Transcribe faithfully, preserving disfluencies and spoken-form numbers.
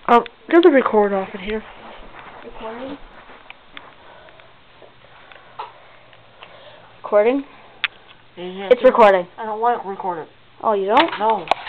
Um, there's a record off in here. Recording? Recording? Yeah, it's recording. I don't want it recorded. Oh, you don't? No.